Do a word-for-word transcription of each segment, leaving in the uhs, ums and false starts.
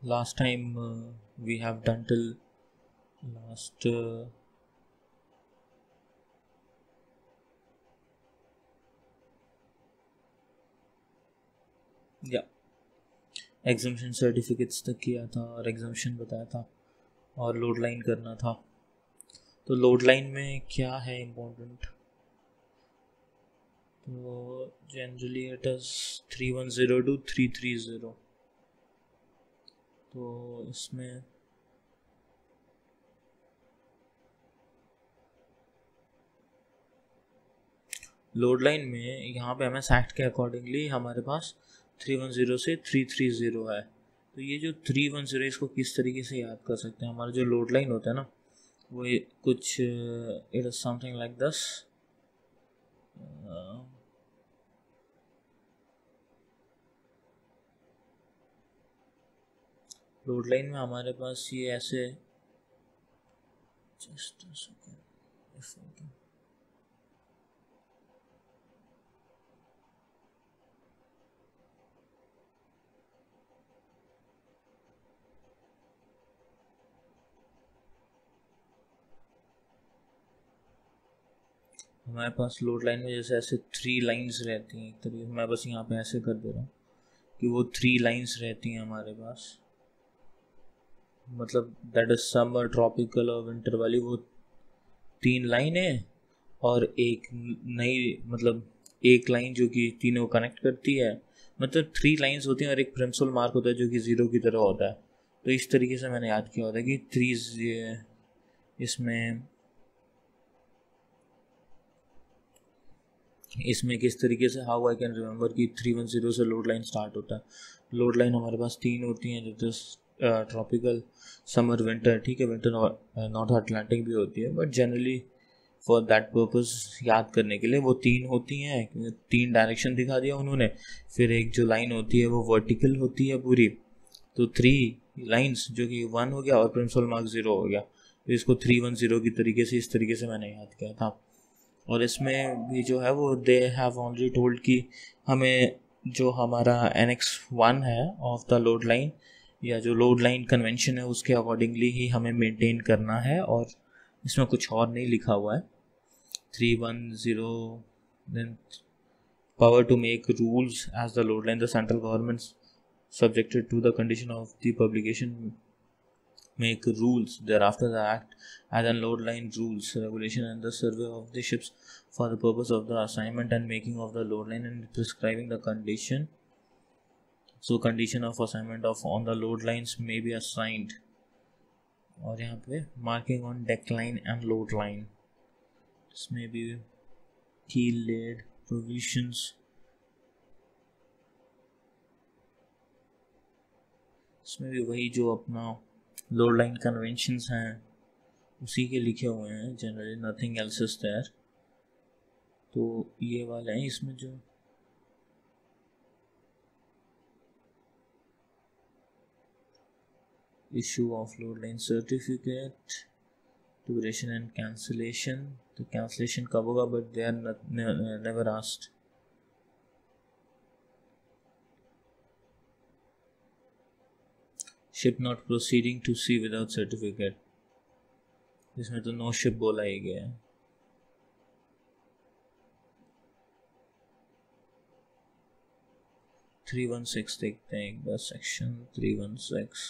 last time uh, we have done till last uh, yeah exemption certificates तक किया था और एग्जम्पशन बताया था और लोड लाइन करना था। तो लोड लाइन में क्या है इम्पोर्टेंट, तो generally it is three one zero two three three zero. तो इसमें लोड लाइन में यहाँ पे हमें एक्ट के अकॉर्डिंगली हमारे पास थ्री वन ज़ीरो से थ्री थ्री ज़ीरो है। तो ये जो थ्री वन ज़ीरो इसको किस तरीके से याद कर सकते हैं, हमारा जो लोड लाइन होता है ना वो कुछ it is something like this. Load line में हमारे पास ये ऐसे जस्ट हमारे पास लोड लाइन में जैसे ऐसे थ्री लाइंस रहती हैं एक तरीके से, मैं बस यहाँ पे ऐसे कर दे रहा हूँ कि वो थ्री लाइंस रहती हैं हमारे पास, मतलब दैट इज समर ट्रॉपिकल और विंटर वाली वो तीन लाइन है और एक नई मतलब एक लाइन जो कि तीनों कनेक्ट करती है, मतलब थ्री लाइंस होती हैं और एक प्रिंसिपल मार्क होता है जो कि ज़ीरो की तरह होता है। तो इस तरीके से मैंने याद किया होता है कि थ्री इसमें इसमें किस तरीके से हाउ आई कैन रिमेंबर कि थ्री वन ज़ीरो से लोड लाइन स्टार्ट होता है। लोड लाइन हमारे पास तीन होती हैं, जो ट्रॉपिकल, समर, विंटर। ठीक है, विंटर नॉर्थ अटलांटिक भी होती है, but generally for that purpose याद करने के लिए वो तीन होती हैं। तीन डायरेक्शन दिखा दिया उन्होंने, फिर एक जो लाइन होती है वो वर्टिकल होती है पूरी, तो थ्री लाइंस जो कि वन हो गया और प्रिंसिपल मार्क ज़ीरो हो गया। तो इसको थ्री वन ज़ीरो की तरीके से इस तरीके से मैंने याद किया था। और इसमें भी जो है वो दे हैव ऑलरेडी टोल्ड कि हमें जो हमारा एन एक्स वन है ऑफ द लोड लाइन या जो लोड लाइन कन्वेंशन है उसके अकॉर्डिंगली ही हमें मेंटेन करना है, और इसमें कुछ और नहीं लिखा हुआ है। Three one zero then power to make rules as the load line, the central government subjected to the condition of the publication make rules thereafter the act as an load line rules regulation and the survey of the ships for the purpose of the assignment and making of the load line and prescribing the condition. So condition of assignment of on the load lines may be assigned, और यहाँ पे marking on deck line and load line, this may be keel laid provisions, इसमें भी वही जो अपना load line conventions हैं उसी के लिखे हुए हैं, generally nothing else is there. तो ये वाला है इसमें जो issue of load line certificate, duration and cancellation, तो कैंसिलेशन कब होगा but they are never asked. Ship not proceeding to sea without certificate, इसमें तो नो शिप बोला ही गया है। थ्री वन सिक्स देखते हैं एक बार, सेक्शन थ्री वन सिक्स।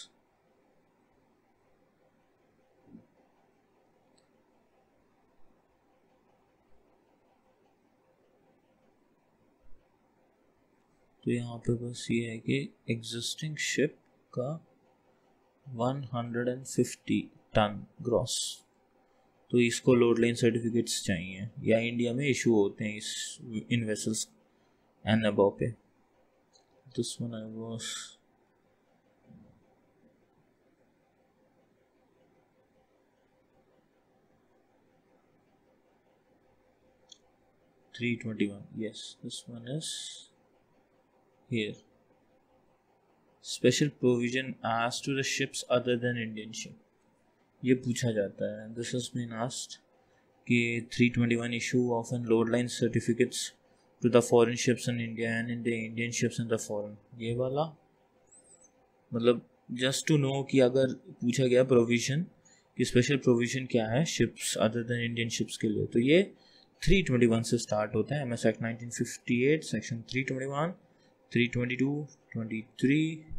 तो यहाँ पे बस ये है कि एग्जिस्टिंग शिप का one hundred fifty ton gross, तो इसको लोड लाइन सर्टिफिकेट्स चाहिए या इंडिया में इशू होते हैं इस इन वेसल्स एंड अबव पे। This one I was three twenty one, yes, this one is here. Special provision as to the ships other than Indian ship, ये पूछा जाता है। This has been asked कि three twenty one issue of an load line certificates to the foreign ships in India and in the Indian ships in the foreign, ये वाला मतलब just to know कि अगर पूछा गया प्रोविजन कि special provision क्या है ships other than Indian ships के लिए, तो ये थ्री ट्वेंटी वन से स्टार्ट होता है। M S act nineteen fifty eight section three twenty one, three twenty two, twenty three,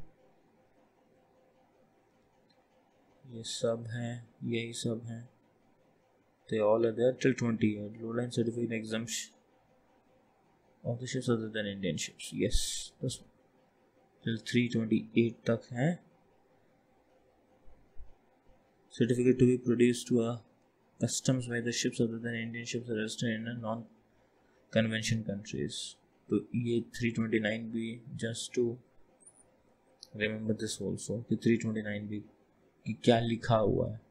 ये सब हैं, यही सब हैं, they all are there till twenty-eight. Low line certificate exemption of the ships other than Indian ships. Yes, that's till three twenty-eight तक है। Certificate to be produced to a customs by the ships other than Indian ships registered in a non-convention countries. तो ये three twenty-nine भी just to remember this also कि three twenty-nine भी कि क्या लिखा हुआ है।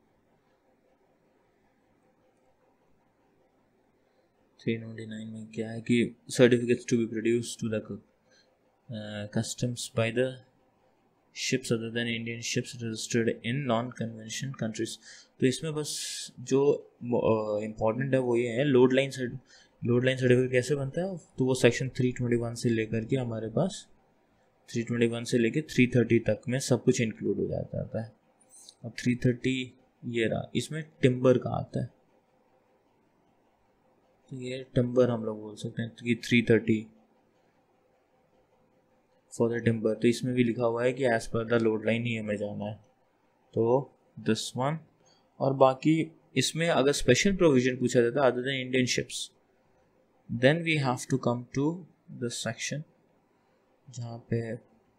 थ्री ट्वेंटी नाइन में क्या है कि certificates to be produce to the customs by the ships other than Indian ships registered in non convention countries. तो इसमें बस जो इम्पोर्टेंट uh, है वो ये है load line load line certificate कैसे बनता है, तो वो सेक्शन थ्री ट्वेंटी वन से लेकर के हमारे पास थ्री ट्वेंटी वन से लेकर थ्री थर्टी तक में सब कुछ इंक्लूड हो जाता है। अब थ्री थर्टी ये रहा, इसमें टिम्बर का आता है, तो ये टिम्बर हम लोग बोल सकते हैं कि three thirty for the timber. तो इसमें भी लिखा हुआ है कि as per the load line ही हमें जाना है, तो दिस वन। और बाकी इसमें अगर स्पेशल प्रोविजन पूछा जाता है other than Indian ships, then we have to come to the section जहाँ पे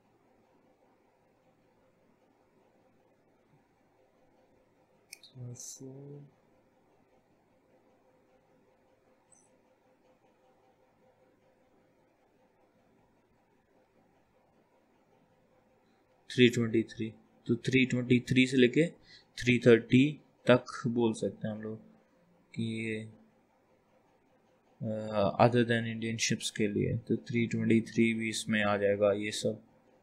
थ्री ट्वेंटी थ्री, तो थ्री ट्वेंटी थ्री से लेके थ्री थर्टी तक बोल सकते हैं हम लोग कि अदर देन इंडियन शिप्स के लिए, तो थ्री ट्वेंटी थ्री भी इसमें आ जाएगा। ये सब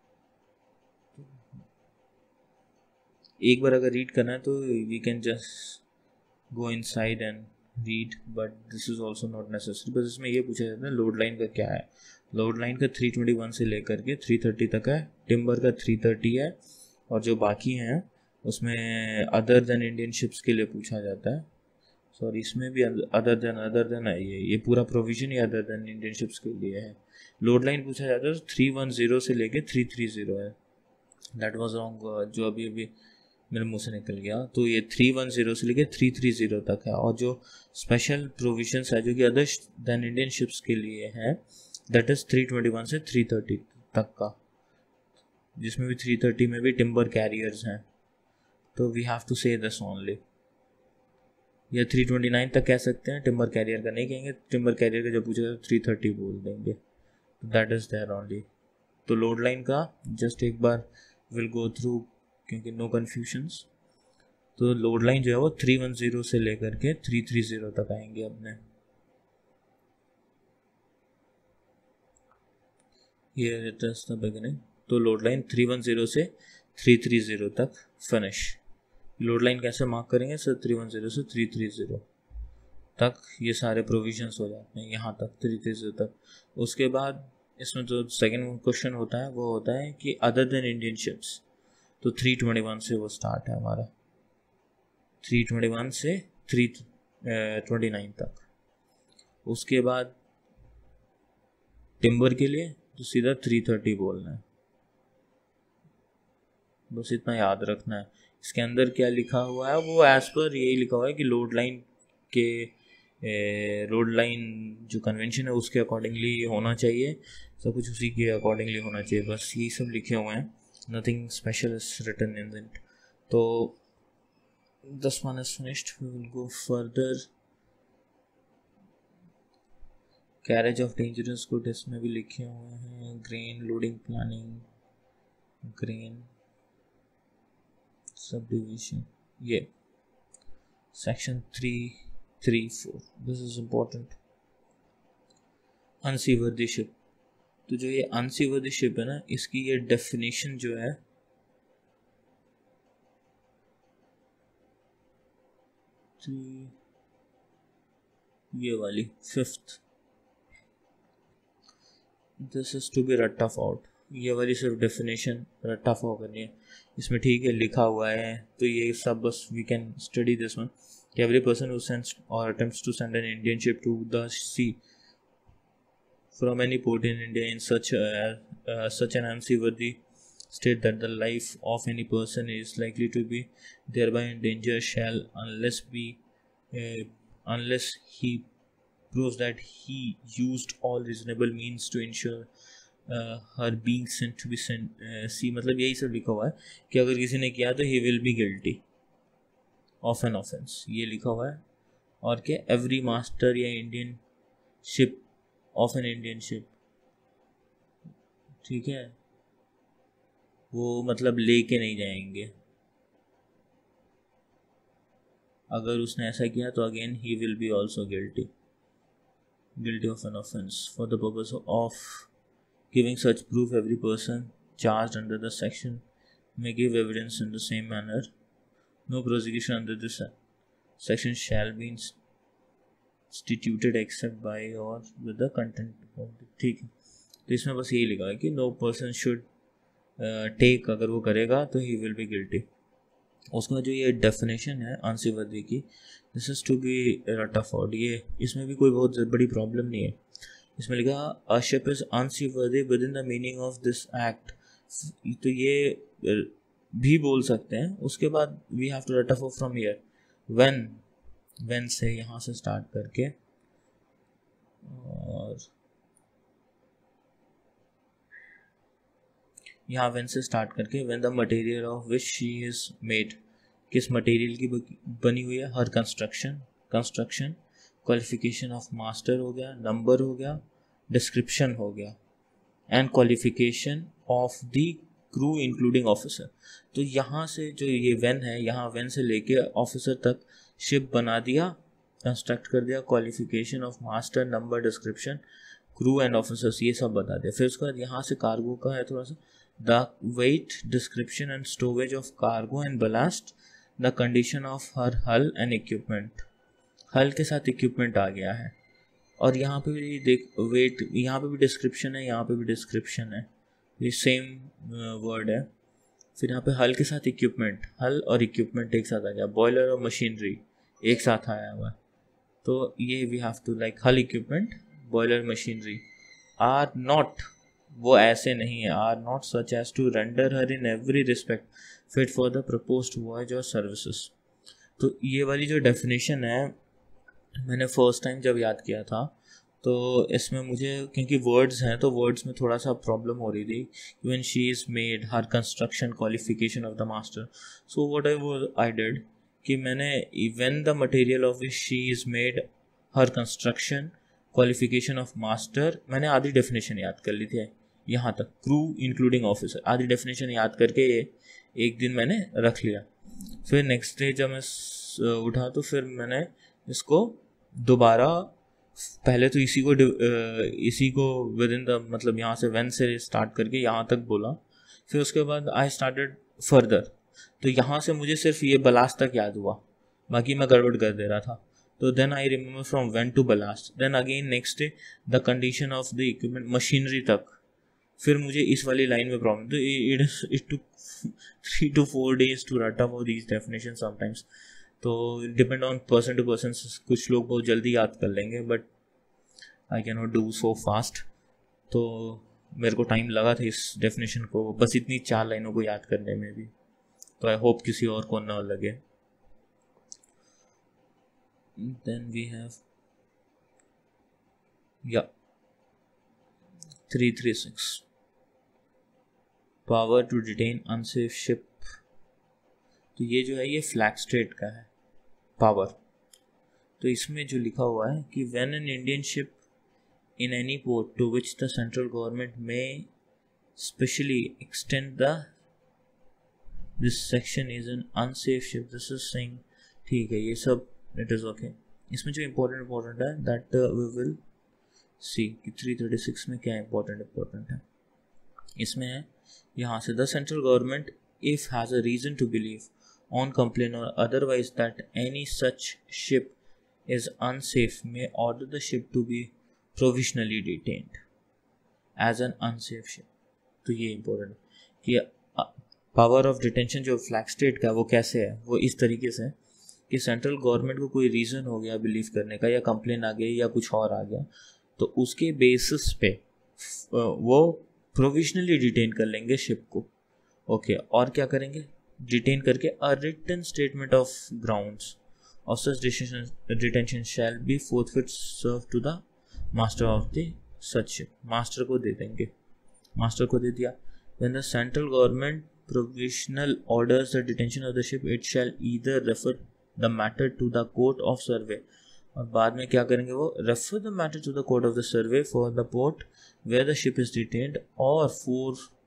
एक बार अगर रीड करना है तो we can just go inside and read, but this is also not necessary. बस इसमें ये पूछा जाता है लोड लाइन का क्या है। लोड लाइन का थ्री ट्वेंटी वन से लेकर के थ्री थर्टी तक है, टिम्बर का थ्री थर्टी है, और जो बाकी हैं उसमें अदर देन इंडियन शिप्स के लिए पूछा जाता है। सॉरी, इसमें भी अदर देन अदर देन है, ये ये पूरा प्रोविजन ही अदर देन इंडियन शिप्स के लिए है। लोड लाइन पूछा जाता है तो थ्री वन ज़ीरो से लेके थ्री थ्री ज़ीरो है। दैट वाज रॉन्ग, जो अभी अभी मेरे मुंह से निकल गया। तो ये थ्री वन ज़ीरो से लेके थ्री थ्री ज़ीरो तक है, और जो स्पेशल प्रोविजंस है जो कि अदर देन इंडियन शिप्स के लिए है, that is three twenty one से थ्री थर्टी तक का, जिसमें भी थ्री थर्टी में भी टिम्बर कैरियर्स हैं। तो we have to say this only, या थ्री ट्वेंटी नाइन तक कह सकते हैं, टिम्बर कैरियर का नहीं कहेंगे। टिम्बर कैरियर का जब पूछेगा तो थ्री थर्टी बोल देंगे, दैट इज देयर ओनली। तो लोड लाइन का जस्ट एक बार विल गो थ्रू क्योंकि नो कन्फ्यूजन्स। तो लोड लाइन जो है वो थ्री वन ज़ीरो से लेकर के थ्री थ्री ज़ीरो तक आएंगे अपने। ये इट इज द बिगिनिंग। तो load line three one zero से थ्री थ्री ज़ीरो तक फिनिश। लोड लाइन कैसे मार्क करेंगे सर? थ्री वन ज़ीरो से थ्री थ्री ज़ीरो तक ये सारे प्रोविजंस हो जाते हैं, यहाँ तक थ्री थ्री ज़ीरो तक। उसके बाद इसमें जो सेकंड क्वेश्चन होता है वो होता है कि अदर देन इंडियन शिप्स, तो थ्री ट्वेंटी वन से वो स्टार्ट है हमारा, थ्री ट्वेंटी वन से थ्री ट्वेंटी नाइन तक। उसके बाद टिम्बर के लिए तो सीधा थ्री थर्टी बोलना है, बस इतना याद रखना है। इसके अंदर क्या लिखा हुआ है वो एज पर यही लिखा हुआ है कि लोड लाइन के लोड लाइन जो कन्वेंशन है उसके अकॉर्डिंगली होना चाहिए, सब कुछ उसी के अकॉर्डिंगली होना चाहिए, बस यही सब लिखे हुए हैं, nothing special is written in it. तो this one is finished, we will go further. Carriage of dangerous good इसमें भी लिखे हुए हैं, grain loading planning, grain sub division, ये section three three four, this is important. Unseaworthy ship, तो जो ये अनसीवर्दी शिप है ना, इसकी ये डेफिनेशन जो है ये वाली fifth, this is to be रट ऑफ आउट। ये वाली सिर्फ डेफिनेशन रट्टा फॉ करनी है इसमें, ठीक है, लिखा हुआ है, तो ये सब बस we can study this one. Every person who sends और attempts to send an Indian ship to the sea from any port in India in such a, uh, such an unseaworthy state that the life of any person is likely to be thereby in danger shall, unless be uh, unless he proves that he used all reasonable means to ensure uh, her being sent to be sent uh, see, मतलब यही सब लिखा हुआ है कि अगर किसी ने किया तो he will be guilty of an offense, ये लिखा हुआ है। और क्या, every master या Indian ship of an Indian ship, ठीक है, वो मतलब लेके नहीं जाएंगे। अगर उसने ऐसा किया तो again he will be also guilty guilty of an offence for the purpose of giving such proof. Every person charge under the section may give evidence in the same manner. No prosecution under this section shall be instituted except by or with the consent, ठीक है। तो इसमें बस यही लिखा है कि no person should take, अगर वो करेगा तो ही विल बी गिल्टी। उसका जो ये डेफिनेशन है अनसीवर्दी की, दिस इज टू बी रटरफोर्ड, ये इसमें भी कोई बहुत बड़ी प्रॉब्लम नहीं है। इसमें लिखा a ship is unseaworthy within the meaning of this act, तो ये भी बोल सकते हैं। उसके बाद वी हैव टू रटरफोर फ्रॉम हियर, व्हेन व्हेन से यहाँ से स्टार्ट करके और यहाँ व्हेन से स्टार्ट करके when the material of which she is made, किस मटेरियल की बनी हुई है, her construction construction qualification of master हो गया, नंबर हो गया, डिस्क्रिप्शन हो गया, and qualification of the crew including officer. तो यहाँ से जो ये व्हेन है, यहाँ व्हेन से लेके ऑफिसर तक शिप बना दिया, कंस्ट्रक्ट कर दिया, qualification of master, number, description, crew and officers, ये सब बता दिया। फिर उसके बाद यहाँ से कार्गो का है थोड़ा सा, the weight, description and storage of cargo and ballast, the condition of her hull and equipment, हल के साथ इक्विपमेंट आ गया है। और यहाँ पे भी देख वेट, यहाँ पे भी डिस्क्रिप्शन है, यहाँ पे भी डिस्क्रिप्शन है, ये सेम वर्ड है। फिर यहाँ पे हल के साथ इक्विपमेंट, हल और इक्विपमेंट एक साथ आ गया, बॉयलर और मशीनरी एक साथ आया हुआ है। तो ये we have to like hull equipment, boiler, machinery are not, वो ऐसे नहीं है, are not such as to render her in every respect fit for the proposed voyage or services. तो ये वाली जो डेफिनेशन है मैंने फर्स्ट टाइम जब याद किया था तो इसमें मुझे, क्योंकि वर्ड्स हैं तो वर्ड्स में थोड़ा सा प्रॉब्लम हो रही थी। When she is made, her construction, qualification of the master, so what I वो आई डिड कि मैंने when the material of which she is made, her construction, qualification of master, मैंने आधी डेफिनेशन याद कर ली थी यहाँ तक, क्रू इंक्लूडिंग ऑफिसर, आधी डेफिनेशन याद करके एक दिन मैंने रख लिया। फिर नेक्स्ट डे जब मैं उठा तो फिर मैंने इसको दोबारा, पहले तो इसी को इसी को विद इन द, मतलब यहाँ से व्हेन से स्टार्ट करके यहाँ तक बोला। फिर उसके बाद आई स्टार्टेड फर्दर, तो यहाँ से मुझे सिर्फ ये बलास्ट तक याद हुआ, बाकी मैं गड़बड़ कर दे रहा था। तो then I remember from when to ballast, then again next day the condition of the equipment, machinery तक। फिर मुझे इस वाली लाइन में प्रॉब्लम, तो it it two three to four days to रट अबाउट दीज डेफिनेशन समटाइम्स। तो depend on person to person, कुछ लोग बहुत जल्दी याद कर लेंगे but I can not do so fast. तो मेरे को टाइम लगा था इस डेफिनेशन को, बस इतनी चार लाइनों को याद करने में भी। तो आई होप किसी और को ना लगे। देन वी हैव या three three six, power to detain unsafe ship. तो ये जो है ये फ्लैग स्टेट का है पावर। तो इसमें जो लिखा हुआ है कि when an Indian ship in any port to which the central government may specially extend the, this section is an unsafe ship, this is saying, ठीक है, ये सब it is okay। इसमें जो important important है that uh, we will see कि three thirty six में क्या important important है। इसमें है यहाँ से, the central government if has a reason to believe on complaint or otherwise that any such ship is unsafe may order the ship to be provisionally detained as an unsafe ship। तो ये important कि power of detention जो flag state का वो कैसे है, वो इस तरीके से है कि सेंट्रल गवर्नमेंट को कोई रीज़न हो गया बिलीव करने का, या कंप्लेन आ गई या कुछ और आ गया, तो उसके बेसिस पे वो प्रोविजनली डिटेन कर लेंगे शिप को। ओके, और क्या करेंगे, डिटेन करके a written statement of grounds of such detention shall be forthwith serve to the master of the such ship. Master को दे देंगे, मास्टर को दे दिया। When the central government provisional orders the detention of the ship, it shall either refer the matter to the court of survey, और बाद में क्या करेंगे वो, refer the matter to the court of the survey for the port where the ship is detained, or for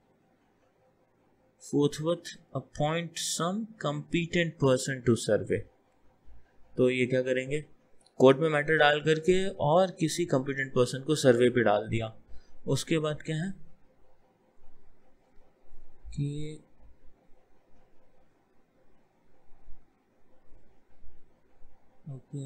forthwith appoint some competent person to survey। तो ये क्या करेंगे, कोर्ट में मैटर डाल करके और किसी कंपिटेंट पर्सन को सर्वे पे डाल दिया। उसके बाद क्या है कि okay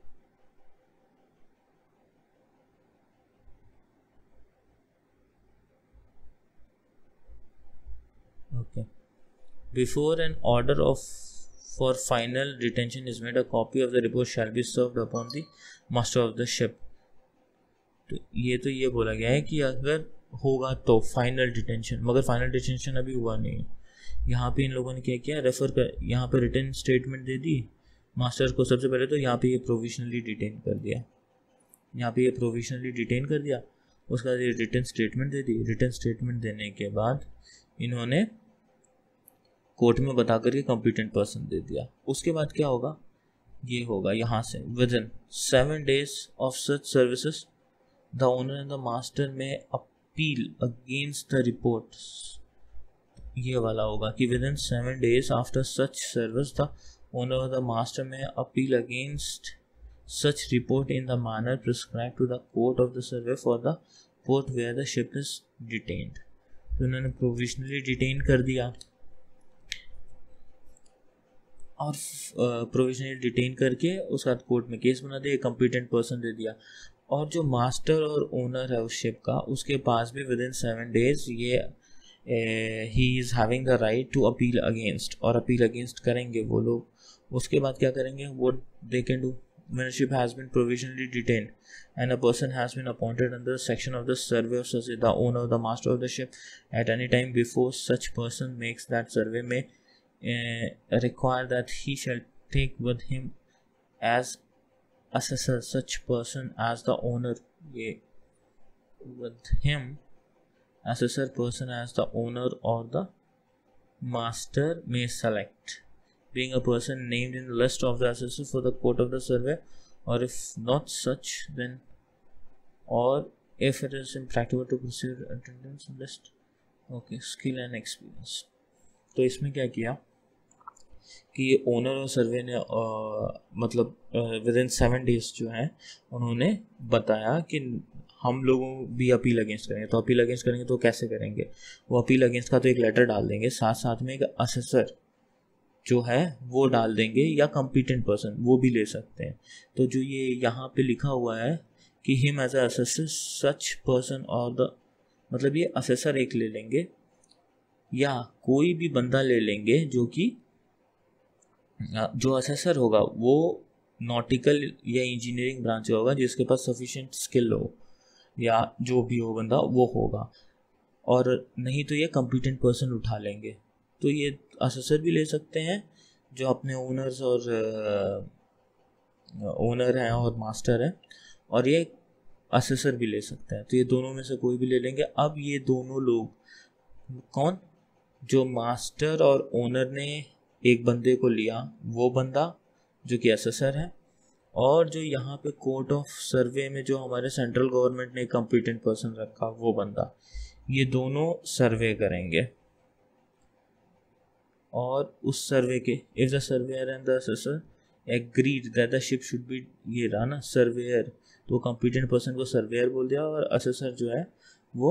okay before an order of for final detention is made, a copy of the report shall be served upon the master of the ship. तो ये तो ये बोला गया है कि अगर होगा तो फाइनल डिटेंशन, मगर फाइनल डिटेंशन अभी हुआ नहीं। यहाँ पे इन लोगों ने क्या किया, रेफर कर, यहाँ पे रिटन स्टेटमेंट दे दी मास्टर को सबसे पहले, तो यहाँ पे ये प्रोविजनली डिटेन कर दिया, यहाँ पे ये प्रोविजनली डिटेन कर दिया। उसके बाद ये रिटन स्टेटमेंट दे दी। रिटन स्टेटमेंट देने के बाद इन्होंने कोर्ट में बता करके कॉम्पिटेंट पर्सन दे दिया। उसके बाद क्या होगा, ये होगा यहाँ से within seven days of such services the owner and the master may appeal against the report. ये वाला होगा कि within seven days after such service the owner of the master may appeal against such report in the manner prescribed to the court of the survey for the port where the ship is detained। तो उन्होंने provisionally detain कर दिया और provisionally detain करके उसके बाद court में case बना दिया, कॉम्पिटेंट पर्सन दे दिया। और जो मास्टर और ओनर है उस शिप का, उसके पास भी विद इन सेवन डेज ये he is having the right to appeal against, और अपील अगेंस्ट करेंगे वो लोग। उसके बाद क्या करेंगे, वो they can do when a ship has been provisionally detained and a person has been appointed under a section of the survey of such the owner or the master of the ship at any time before such person makes that survey may uh, require that he shall take with him as assessor such person as the owner, yeah, with him assessor person as the owner or the master may select, being a person named in the list of the assessor for the court of the survey, or if not such then, or if it is impracticable to proceed attendance list। okay, skill and experience। तो इसमें क्या किया कि ये owner और सर्वे ने आ, मतलब with in seven days जो है उन्होंने बताया कि हम लोगों भी अपील अगेंस्ट करेंगे। तो अपील अगेंस्ट करेंगे तो कैसे करेंगे, वो अपील अगेंस्ट का तो एक लेटर डाल देंगे, साथ साथ में एक असेसर जो है वो डाल देंगे, या कॉम्पिटेंट पर्सन वो भी ले सकते हैं। तो जो ये यहाँ पे लिखा हुआ है कि him as a assessor such person or the, मतलब ये असेसर एक ले लेंगे या कोई भी बंदा ले लेंगे जो कि जो असेसर होगा वो नॉटिकल या इंजीनियरिंग ब्रांच होगा, जिसके पास सफिशिएंट स्किल हो या जो भी हो बंदा वो होगा, और नहीं तो ये कॉम्पिटेंट पर्सन उठा लेंगे। तो ये असेसर भी ले सकते हैं जो अपने ओनर्स और ओनर हैं और मास्टर हैं, और ये असेसर भी ले सकते हैं। तो ये दोनों में से कोई भी ले लेंगे। अब ये दोनों लोग कौन, जो मास्टर और ओनर ने एक बंदे को लिया वो बंदा जो कि असेसर है, और जो यहाँ पे कोर्ट ऑफ सर्वे में जो हमारे सेंट्रल गवर्नमेंट ने कॉम्पिटेंट पर्सन रखा वो बंदा, ये दोनों सर्वे करेंगे। और उस सर्वे के if the surveyor and the assessor agreed that the ship should be, ये रहा ना सर्वेयर, तो कॉम्पिटेंट पर्सन को सर्वेयर बोल दिया, और असेसर जो है वो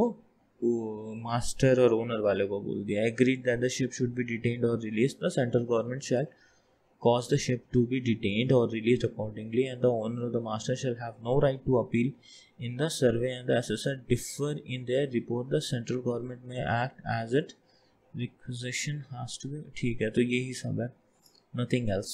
मास्टर और ओनर वाले को बोल दिया। Agreed that the ship should be detained or release the central government shall cause the ship to be detained or released accordingly, and the owner of the master shall have no right to appeal. In the survey and the assessor differ in their report, the central government may act as it requisition has to be. ठीक है, तो यही सब है, nothing else.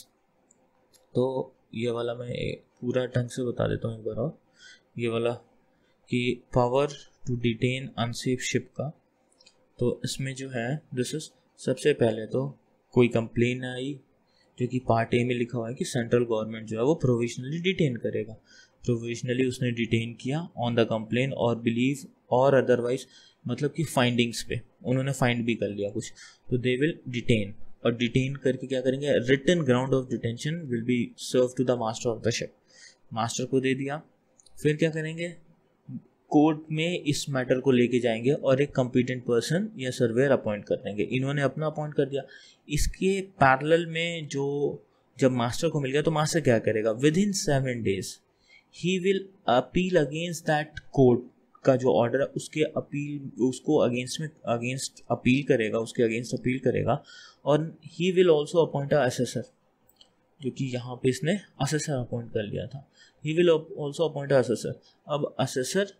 तो ये वाला मैं पूरा ढंग से बता देता हूँ एक बार और. ये वाला कि power to detain unsafe ship का, तो इसमें जो है दिस इज, सबसे पहले तो कोई कंप्लेन आई जो कि पार्ट ए में लिखा हुआ है कि सेंट्रल गवर्नमेंट जो है वो प्रोविजनली डिटेन करेगा. प्रोविजनली उसने डिटेन किया on the complain or believe or otherwise, मतलब कि फाइंडिंग्स पे उन्होंने फाइंड भी कर लिया कुछ, तो दे विल डिटेन. और डिटेन करके क्या करेंगे, written ground of detention will be serve to the master of the ship. Master को दे दिया, फिर क्या करेंगे, कोर्ट में इस मैटर को लेके जाएंगे और एक कॉम्पिटेंट पर्सन या सर्वेयर अपॉइंट कर देंगे. इन्होंने अपना अपॉइंट कर दिया. इसके पैरेलल में जो जब मास्टर को मिल गया तो मास्टर क्या करेगा, within seven days he will appeal against that court का जो ऑर्डर है उसके अपील, उसको अगेंस्ट में अगेंस्ट अपील करेगा, उसके अगेंस्ट अपील करेगा. और he will also appoint a assessor, जो कि यहाँ पे इसने असेसर अपॉइंट कर लिया था. He will also appoint a assessor. अब असेसर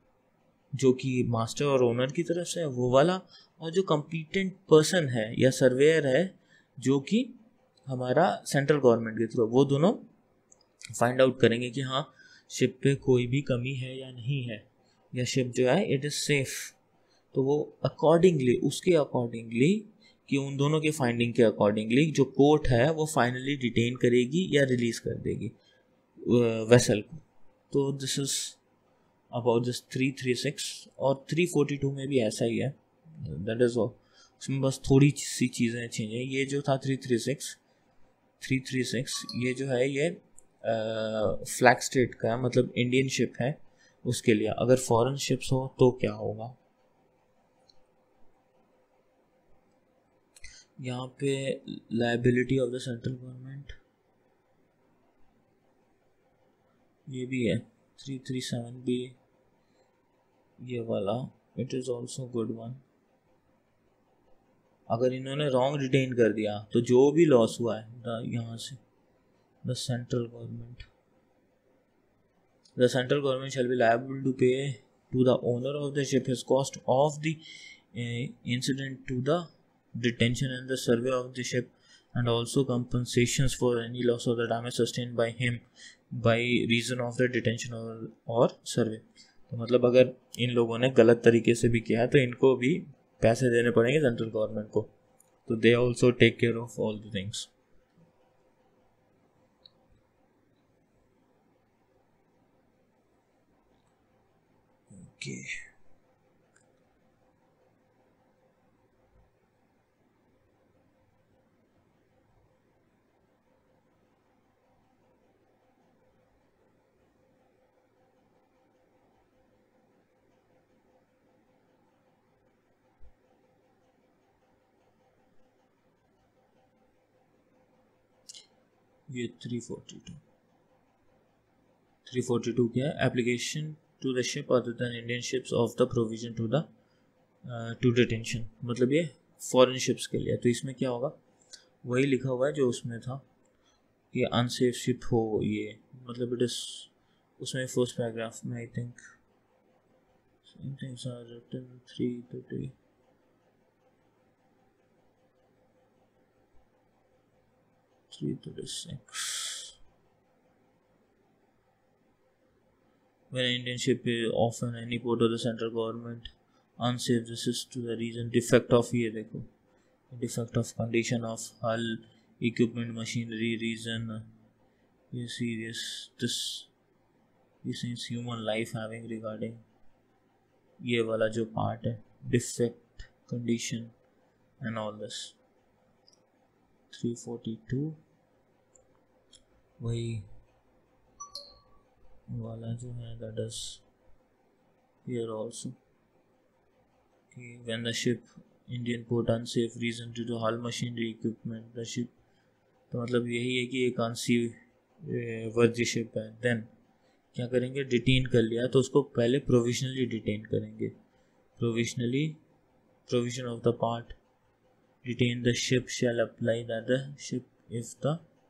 जो कि मास्टर और ओनर की तरफ से है वो वाला, और जो कॉम्पिटेंट पर्सन है या सर्वेयर है जो कि हमारा सेंट्रल गवर्नमेंट के थ्रू, वो दोनों फाइंड आउट करेंगे कि हाँ शिप पे कोई भी कमी है या नहीं है, या शिप जो है इट इज़ सेफ. तो वो अकॉर्डिंगली, उसके अकॉर्डिंगली कि उन दोनों के फाइंडिंग के अकॉर्डिंगली जो कोर्ट है वो फाइनली डिटेन करेगी या रिलीज़ कर देगी वेसल को. तो this is about this three three six. और थ्री फोर्टी टू में भी ऐसा ही है, दैट इज़ ऑल. उसमें बस थोड़ी सी चीज़ें चेंज हैं. ये जो था three three six three three six ये जो है ये फ्लैग स्टेट का है, मतलब इंडियन शिप है उसके लिए. अगर फॉरेन शिप्स हो तो क्या होगा, यहाँ पे liability of the central government ये भी है. थ्री थ्री सेवन भी ये वाला, it is also good one. अगर इन्होंने रॉन्ग डिटेन कर दिया तो जो भी लॉस हुआ है यहाँ से, the central government the central government shall be liable to pay to the owner of the ship his cost of the incident to the detention and the survey of the ship, and also compensations for any loss of the damage sustained by him by reason of the detention or, or survey. तो मतलब अगर इन लोगों ने गलत तरीके से भी किया है तो इनको भी पैसे देने पड़ेंगे सेंट्रल गवर्नमेंट को. तो they also take care of all the things. Okay, ये three forty two three forty two क्या है, application to the ship other than Indian ships of the provision to the to detention. मतलब ये foreign ships के लिए. तो इसमें क्या होगा, वही लिखा हुआ है जो उसमें था कि अनसेफ शिप हो, ये मतलब इट इज उसमें फर्स्ट पैराग्राफ में I think things are written three thirty three thirty-six. When an Indian ship is off in any port of the central government unsafe, this is to the reason defect of, ये देखो, defect of condition of hull, equipment, machinery, reason ये serious, this this is human life having regarding ये वाला जो part है, defect, condition and all this. Three forty two वही वाला जो है, that is here also कि when the ship Indian port unsafe reason due to hull machinery equipment the ship, तो मतलब यही है कि एक अनसी वर्जी शिप है, देन क्या करेंगे, डिटेन कर लिया तो उसको पहले प्रोविजनली डिटेन करेंगे. Provisionally provision of the part detain the ship shall apply that the ship if the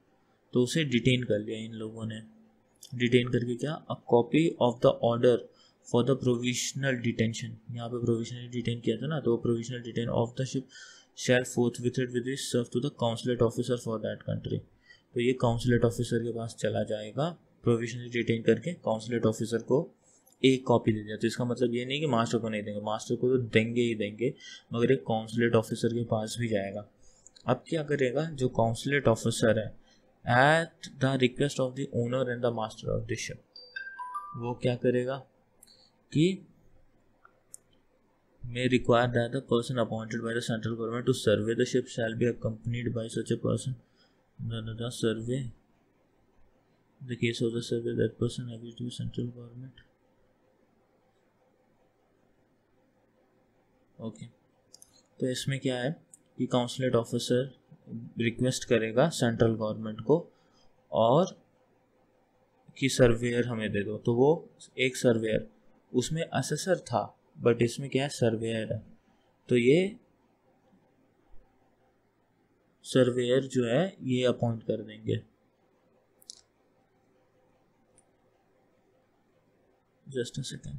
तो उसे डिटेन कर लिया इन लोगों ने। डिटेन करके क्या, a copy of the order for the provisional detention, यहाँ पे प्रोविजनली डिटेन किया था ना, तो provisional detain of the ship shall forthwith with it serve to the consulate officer for that country. तो ये काउंसलेट ऑफिसर के पास चला जाएगा, प्रोविजनली डिटेन करके काउंसलेट ऑफिसर को एक कॉपी दे दिया। तो इसका मतलब ये नहीं कि मास्टर को नहीं देंगे, मास्टर को तो देंगे ही देंगे, मगर एक काउंसलेट ऑफिसर के पास भी जाएगा। अब क्या करेगा, जो काउंसलेट ऑफिसर है, at the request of the owner and the master of the ship, वो क्या करेगा कि may require that the person appointed by the central government to survey the ship shall be accompanied by such a person. The, the, the survey, in the case of the survey, that person agrees to central government. Okay. तो इसमें क्या है कि consulate officer request करेगा central government को और कि surveyor हमें दे दो। तो वो एक सर्वेयर, उसमें असेसर था बट इसमें क्या है, सर्वेयर है। तो ये सर्वेयर जो है ये अपॉइंट कर देंगे। Just a second,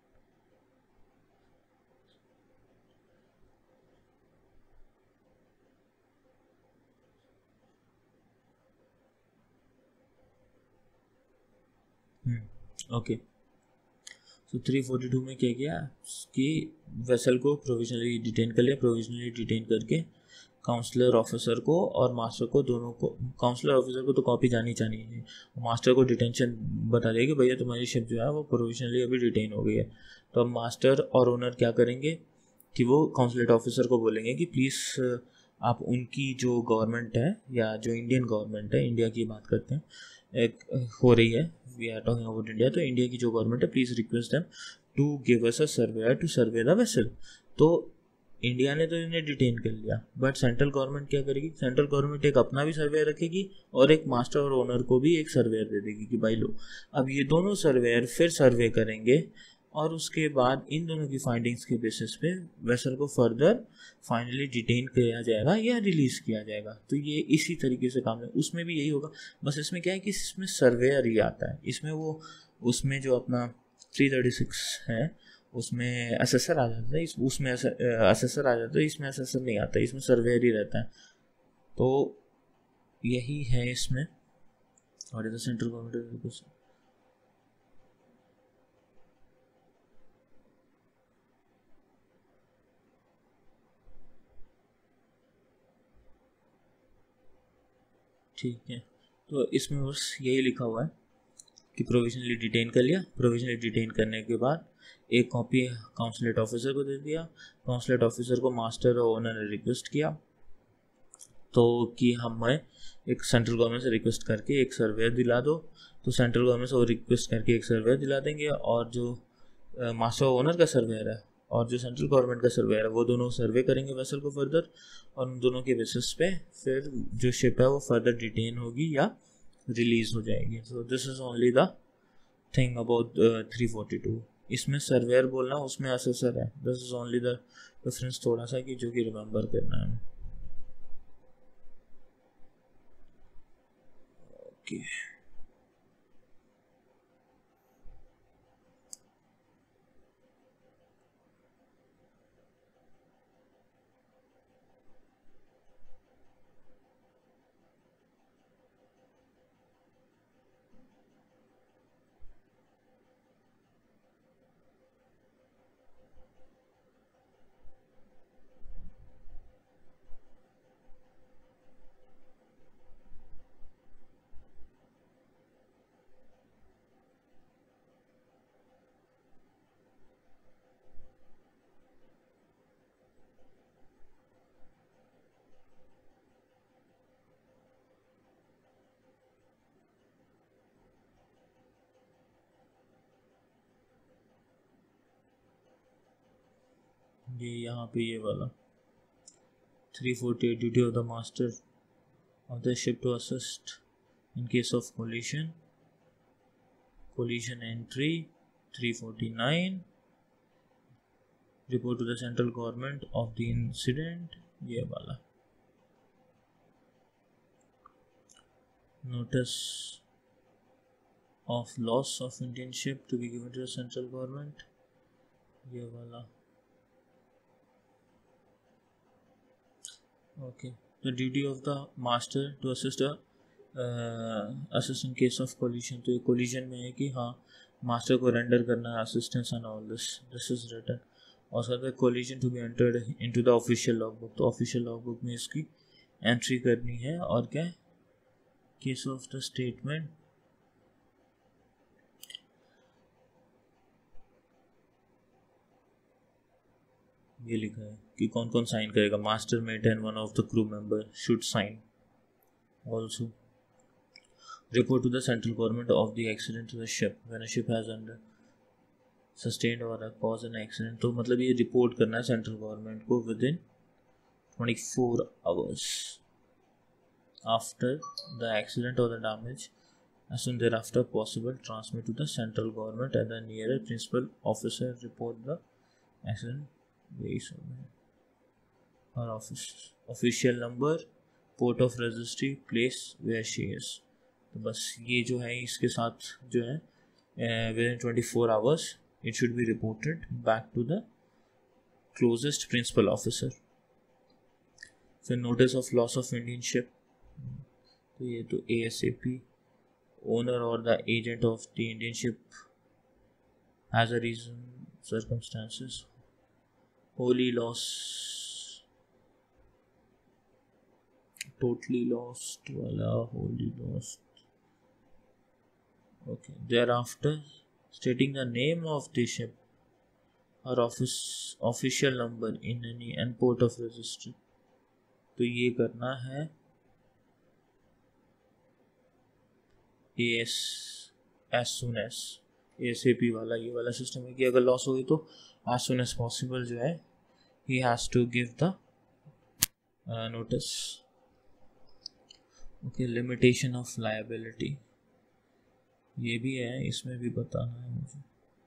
okay. तो थ्री फोर्टी टू में क्या किया कि वेसल को प्रोविजनली डिटेन कर लिया, प्रोविजनली डिटेन करके काउंसलर ऑफिसर को और मास्टर को, दोनों को, काउंसलर ऑफिसर को तो कॉपी जानी चाहिए, मास्टर को डिटेंशन बता देगा कि भैया तुम्हारी शिप जो है वो प्रोविजनली अभी डिटेन हो गई है। तो अब मास्टर और ओनर क्या करेंगे कि वो काउंसलेट ऑफिसर को बोलेंगे कि प्लीज़ आप उनकी जो गवर्नमेंट है या जो इंडियन गवर्नमेंट है, इंडिया की बात करते हैं, एक हो रही है, we are talking about India, तो इंडिया की जो गवर्नमेंट है, please request them to give us a surveyor to survey the vessel. तो इंडिया ने तो इन्हें डिटेन कर लिया, बट सेंट्रल गवर्नमेंट क्या करेगी, सेंट्रल गवर्नमेंट एक अपना भी सर्वेयर रखेगी और एक मास्टर और ओनर को भी एक सर्वेयर दे देगी कि भाई लो, अब ये दोनों सर्वेयर फिर सर्वे करेंगे और उसके बाद इन दोनों की फाइंडिंग्स के बेसिस पे वेसल को फर्दर फाइनली डिटेन किया जाएगा या रिलीज़ किया जाएगा। तो ये इसी तरीके से काम है, उसमें भी यही होगा, बस इसमें क्या है कि इसमें सर्वेयर ही आता है, इसमें वो उसमें जो अपना थ्री थर्टी सिक्स है उसमें असेसर आ जाता है, इस उसमें असेसर आ जाता है, इसमें असेसर नहीं आता, इसमें सर्वेयर ही रहता है। तो यही है इसमें। और इधर सेंट्रल गवर्नमेंट ठीक है। तो इसमें बस यही लिखा हुआ है कि प्रोविजनली डिटेन कर लिया, प्रोविजनली डिटेन करने के बाद एक कॉपी काउंसलेट ऑफिसर को दे दिया, काउंसलेट ऑफिसर को मास्टर और ओनर ने रिक्वेस्ट किया तो कि हमें एक सेंट्रल गवर्नमेंट से रिक्वेस्ट करके एक सर्वेयर दिला दो, तो सेंट्रल गवर्नमेंट से वो रिक्वेस्ट करके एक सर्वेयर दिला देंगे और जो मास्टर ओनर का सर्वेयर है और जो सेंट्रल गवर्नमेंट का सर्वेयर है वो दोनों सर्वे करेंगे वेसल को फर्दर, और उन दोनों के बेसिस पे फिर जो शिप है वो फर्दर डिटेन होगी या रिलीज हो जाएगी। So this is only the thing about three forty two. इसमें सर्वेयर बोलना, उसमें असेसर है, this is only the difference थोड़ा सा कि जो कि रिमेंबर करना है। Okay okay. ये यहाँ पे ये वाला three forty eight duty of the master of the ship to assist in case of collision, collision entry three forty nine, report to the central government of the incident, ये वाला। notice of loss of Indianship to be given to the central government, ये वाला. Okay, the duty of the master to assist a uh, assist in case of collision. तो ये collision में है कि हाँ master को render करना है assistance and all this. This is written. और sir the collision to be entered into the official logbook. तो official logbook में इसकी entry करनी है. और क्या case of the statement, ये लिखा है कि कौन कौन साइन करेगा. Master mate and one of the crew member should sign. Also report to the central government of the accident to the ship when a ship has under sustained or cause an accident. तो मतलब ये report करना है central government को within twenty four hours after the accident or the damage. As soon thereafter possible, transmit to the central government and the nearest principal officer. Report the accident. यही सब है. Her office official number, port of registry, place where she is. तो बस ये जो है इसके साथ जो है within twenty four hours it should be reported back to the closest principal officer. फिर notice of loss of Indian ship. तो ये तो A S A P owner or the agent of the Indian ship has a reason, circumstances, wholly lost, totally lost, wala wholly lost. Okay. Thereafter, stating the name of the ship, her office official number in any and port of registry. तो ये करना है as as soon as A S A P वाला ये वाला system है कि अगर लॉस होगी तो एज सुन एज पॉसिबल जो है he has to give the notice. Okay, limitation of liability ये भी है, इसमें भी बताना है मुझे.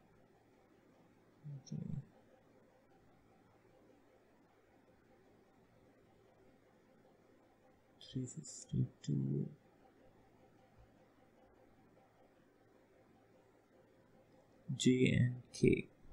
Three fifty two J and K.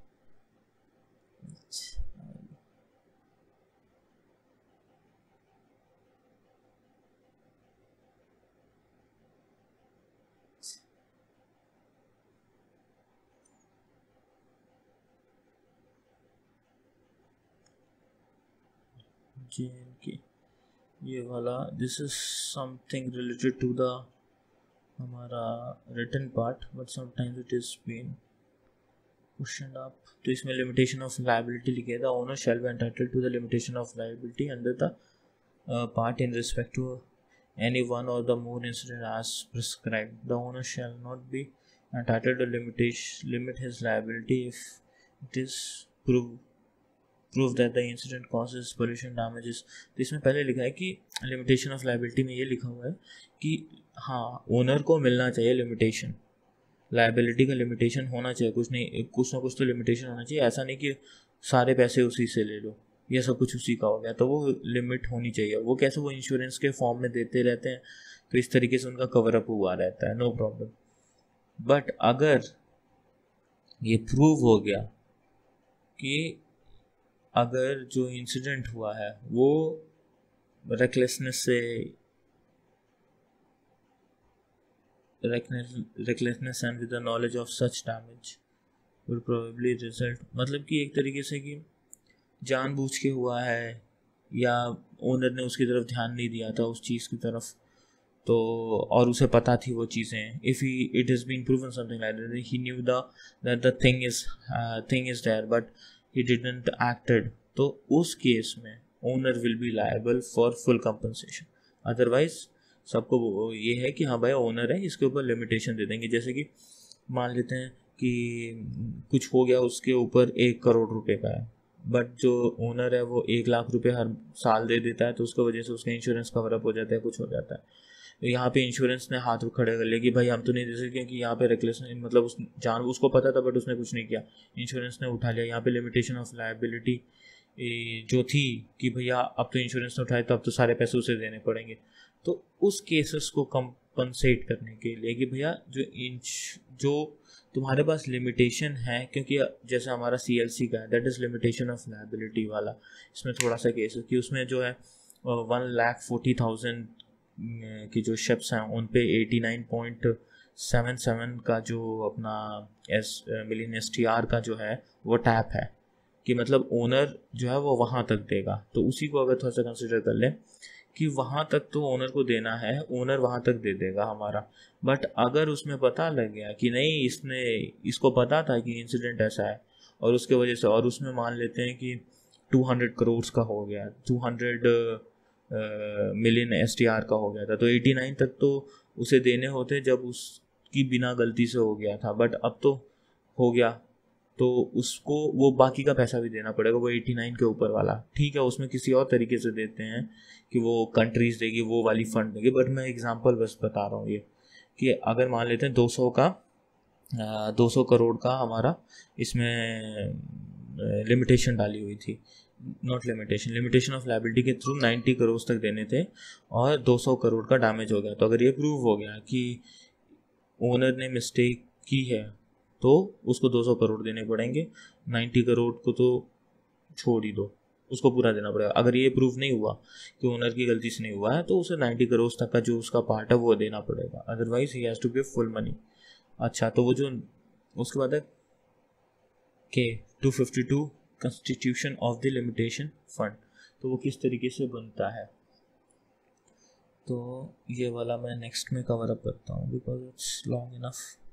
J and K. ये वाला this is something related to the हमारा written part, but sometimes it is been question आप. तो इसमें लिमिटेशन ऑफ लायबिलिटी लिखे the owner shall be entitled to the limitation of liability under the part in respect to any one or the more incident as prescribed. The owner shall not be entitled to limitation limit his liability if it is prove prove that the incident causes pollution damages. तो इसमें पहले लिखा है कि limitation of liability में ये लिखा हुआ है कि हाँ ओनर को मिलना चाहिए लिमिटेशन, लायबिलिटी का लिमिटेशन होना चाहिए. कुछ नहीं, कुछ ना कुछ तो लिमिटेशन होना चाहिए. ऐसा नहीं कि सारे पैसे उसी से ले लो, ये सब कुछ उसी का हो गया. तो वो लिमिट होनी चाहिए. वो कैसे, वो इंश्योरेंस के फॉर्म में देते रहते हैं तो इस तरीके से उनका कवर अप हुआ रहता है, नो प्रॉब्लम. बट अगर ये प्रूव हो गया कि अगर जो इंसिडेंट हुआ है वो रेकलेसनेस से recklessness and with the knowledge of such damage would probably result, मतलब कि एक तरीके से कि जानबूझ के हुआ है या ओनर ने उसकी तरफ ध्यान नहीं दिया था उस चीज़ की तरफ, तो और उसे पता थी वो चीज़ें. If he it has been proven something like that, he knew the that the thing is thing is there but he didn't acted, तो उस केस में owner will be liable for full compensation. Otherwise सबको ये है कि हाँ भाई owner है, इसके ऊपर लिमिटेशन दे देंगे. जैसे कि मान लेते हैं कि कुछ हो गया, उसके ऊपर एक करोड़ रुपए का है, बट जो ओनर है वो एक लाख रुपए हर साल दे देता है, तो उसकी वजह से उसका इंश्योरेंस कवर अप हो जाता है, कुछ हो जाता है. तो यहाँ पे इंश्योरेंस ने हाथ खड़े कर लिया कि भाई हम तो नहीं दे सकते क्योंकि यहाँ पे रेकलेस, मतलब उस जान उसको पता था बट उसने कुछ नहीं किया, इंश्योरेंस ने उठा लिया. यहाँ पे लिमिटेशन ऑफ लायबिलिटी जो थी कि भैया अब तो इंश्योरेंस ने उठाए तो अब तो सारे पैसे उसे देने पड़ेंगे. तो उस केसेस को कम कंपनसेट करने के लिए कि भैया जो इंच जो तुम्हारे पास लिमिटेशन है, क्योंकि जैसे हमारा सी एल सी का है, that is limitation of liability वाला, इसमें थोड़ा सा केस है कि उसमें जो है वन लाख फोर्टी थाउजेंड की जो शिप्स हैं उन पे eighty nine point seven seven का जो अपना S million S T R का जो है वो टैप है, कि मतलब ओनर जो है वो वहाँ तक देगा। तो उसी को अगर थोड़ा सा कंसिडर कर लें कि वहाँ तक तो ओनर को देना है, ओनर वहाँ तक दे देगा हमारा। बट अगर उसमें पता लग गया कि नहीं, इसने इसको पता था कि इंसिडेंट ऐसा है और उसके वजह से, और उसमें मान लेते हैं कि टू हंड्रेड करोड़ का हो गया, two hundred million S T R का हो गया था, तो एटी नाइन तक तो उसे देने होते जब उसकी बिना गलती से हो गया था, बट अब तो हो गया तो उसको वो बाकी का पैसा भी देना पड़ेगा, वो एटी नाइन के ऊपर वाला। ठीक है, उसमें किसी और तरीके से देते हैं कि वो कंट्रीज़ देगी, वो वाली फंड देगी, बट मैं एग्जांपल बस बता रहा हूँ ये कि अगर मान लेते हैं दो सौ का दो सौ करोड़ का हमारा इसमें लिमिटेशन डाली हुई थी, not limitation limitation of liability के थ्रू नाइन्टी करोड़ तक देने थे और दो सौ करोड़ का डैमेज हो गया। तो अगर ये प्रूव हो गया कि ओनर ने मिस्टेक की है तो उसको दो सौ करोड़ देने पड़ेंगे, नाइन्टी करोड़ को तो छोड़ ही दो, उसको पूरा देना पड़ेगा। अगर ये प्रूव नहीं हुआ कि ओनर की गलती से नहीं हुआ है तो उसे नाइन्टी करोड़ तक का जो उसका पार्ट है वो देना पड़ेगा, otherwise he has to give full money. अच्छा, तो वो जो उसके बाद है के two fifty two constitution of the limitation fund, तो वो किस तरीके से बनता है, तो ये वाला मैं नेक्स्ट में कवर अप करता हूँ बिकॉज इट्स लॉन्ग इनफ।